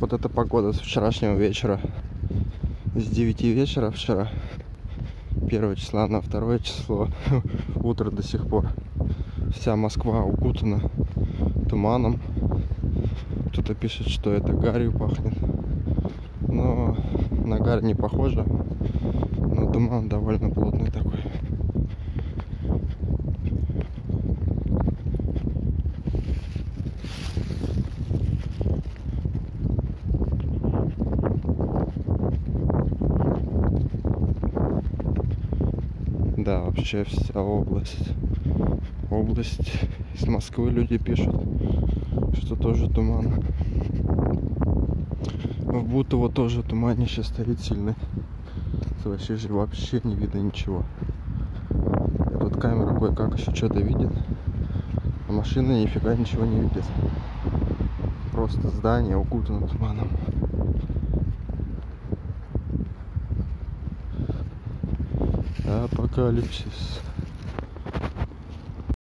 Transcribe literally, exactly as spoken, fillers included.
вот эта погода с вчерашнего вечера. С девяти вечера вчера, первого числа на второе число, утро до сих пор. Вся Москва укутана туманом. Кто-то пишет, что это гарью пахнет. Но на гарь не похоже. Но туман довольно плотный такой. Да, вообще вся область. Область из Москвы люди пишут, что тоже туман. В Бутово тоже туманище стоит сильный. Вообще же вообще не видно ничего. И тут камера кое-как еще что-то видит. А машина нифига ничего не видит. Просто здание укутано туманом. Апокалипсис.